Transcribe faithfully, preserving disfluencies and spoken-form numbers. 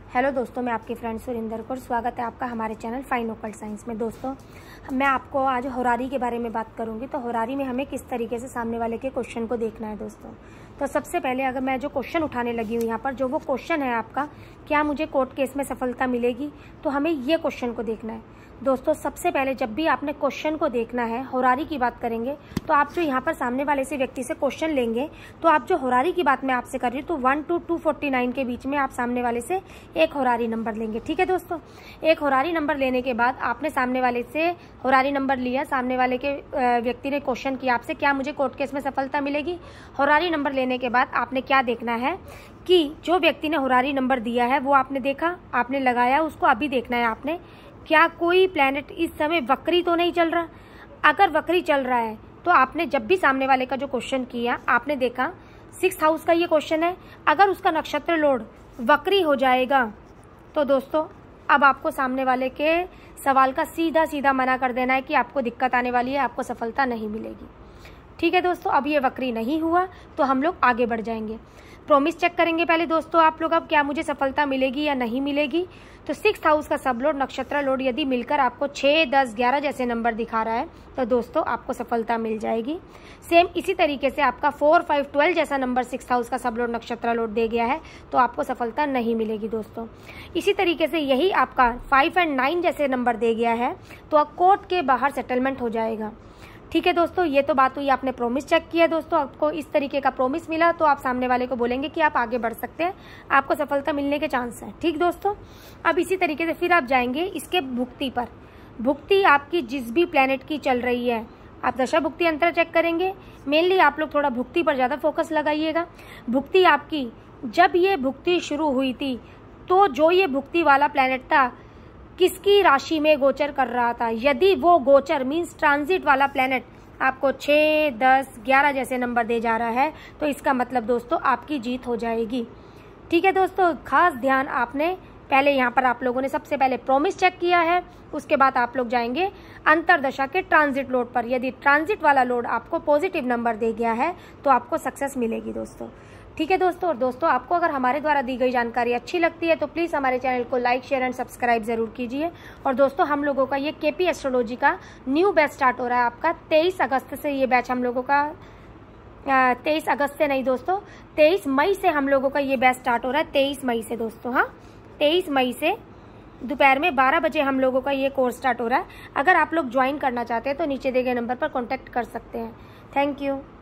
Hello दोस्तों, मैं आपकी फ्रेंड सुरिंदर कौर। स्वागत है आपका हमारे चैनल फाइन ओकल्ट साइंस में। दोस्तों, मैं आपको आज होरारी के बारे में बात करूंगी। तो होरारी में हमें किस तरीके से सामने वाले के क्वेश्चन को देखना है दोस्तों। तो सबसे पहले अगर मैं जो क्वेश्चन उठाने लगी हूँ यहाँ पर, जो वो क्वेश्चन है आपका, क्या मुझे कोर्ट केस में सफलता मिलेगी, तो हमें ये क्वेश्चन को देखना है दोस्तों। सबसे पहले जब भी आपने क्वेश्चन को देखना है, होरारी की बात करेंगे, तो आप जो यहाँ पर सामने वाले से व्यक्ति से क्वेश्चन लेंगे, तो आप जो होरारी की बात मैं आपसे कर रही हूँ, तो one to two forty nine के बीच में आप सामने वाले से एक होरारी नंबर लेंगे। ठीक है दोस्तों, एक होरारी नंबर लेने के बाद आपने सामने वाले से होरारी नंबर लिया, सामने वाले के व्यक्ति ने क्वेश्चन किया आपसे, क्या मुझे कोर्ट केस में सफलता मिलेगी। होरारी नंबर लेने के बाद आपने क्या देखना है कि जो व्यक्ति ने होरारी नंबर दिया है वो आपने देखा, आपने लगाया, उसको अभी देखना है आपने, क्या कोई प्लैनेट इस समय वक्री तो नहीं चल रहा। अगर वक्री चल रहा है तो आपने जब भी सामने वाले का जो क्वेश्चन किया आपने देखा, सिक्स हाउस का ये क्वेश्चन है, अगर उसका नक्षत्र लोड वक्री हो जाएगा तो दोस्तों अब आपको सामने वाले के सवाल का सीधा सीधा मना कर देना है कि आपको दिक्कत आने वाली है, आपको सफलता नहीं मिलेगी। ठीक है दोस्तों, अब ये वक्री नहीं हुआ तो हम लोग आगे बढ़ जाएंगे। प्रॉमिस चेक करेंगे पहले दोस्तों आप लोग, अब क्या मुझे सफलता मिलेगी या नहीं मिलेगी। तो सिक्स हाउस का सब लोड, नक्षत्र लोड यदि मिलकर आपको छः, दस, ग्यारह जैसे नंबर दिखा रहा है तो दोस्तों आपको सफलता मिल जाएगी। सेम इसी तरीके से आपका फोर, फाइव, ट्वेल्व जैसा नंबर सिक्स हाउस का सब लोड, नक्षत्र लोड दे गया है तो आपको सफलता नहीं मिलेगी दोस्तों। इसी तरीके से यही आपका फाइव एंड नाइन जैसे नंबर दे गया है तो कोर्ट के बाहर सेटलमेंट हो जाएगा। ठीक है दोस्तों, ये तो बात हुई, आपने प्रॉमिस चेक किया दोस्तों, आपको इस तरीके का प्रॉमिस मिला तो आप सामने वाले को बोलेंगे कि आप आगे बढ़ सकते हैं, आपको सफलता मिलने के चांस हैं। ठीक दोस्तों, अब इसी तरीके से फिर आप जाएंगे इसके भुक्ति पर। भुक्ति आपकी जिस भी प्लैनेट की चल रही है, आप दशा भुक्ति अंतर चेक करेंगे। मेनली आप लोग थोड़ा भुक्ति पर ज़्यादा फोकस लगाइएगा। भुक्ति आपकी जब ये भुक्ति शुरू हुई थी तो जो ये भुक्ति वाला प्लैनेट था किसकी राशि में गोचर कर रहा था। यदि वो गोचर मीन्स ट्रांजिट वाला प्लैनेट आपको छः, दस, ग्यारह जैसे नंबर दे जा रहा है तो इसका मतलब दोस्तों आपकी जीत हो जाएगी। ठीक है दोस्तों, खास ध्यान आपने पहले यहाँ पर आप लोगों ने सबसे पहले प्रॉमिस चेक किया है, उसके बाद आप लोग जाएंगे अंतरदशा के ट्रांजिट लोड पर। यदि ट्रांजिट वाला लोड आपको पॉजिटिव नंबर दे गया है तो आपको सक्सेस मिलेगी दोस्तों। ठीक है दोस्तों, और दोस्तों आपको अगर हमारे द्वारा दी गई जानकारी अच्छी लगती है तो प्लीज़ हमारे चैनल को लाइक, शेयर एंड सब्सक्राइब जरूर कीजिए। और दोस्तों हम लोगों का ये केपी एस्ट्रोलॉजी का न्यू बैच स्टार्ट हो रहा है आपका तेईस अगस्त से। ये बैच हम लोगों का तेईस अगस्त से नहीं दोस्तों, तेईस मई से हम लोगों का ये बैच स्टार्ट हो रहा है। तेईस मई से दोस्तों, हाँ तेईस मई से दोपहर में बारह बजे हम लोगों का ये कोर्स स्टार्ट हो रहा है। अगर आप लोग ज्वाइन करना चाहते हैं तो नीचे दिए गए नंबर पर कॉन्टैक्ट कर सकते हैं। Thank you.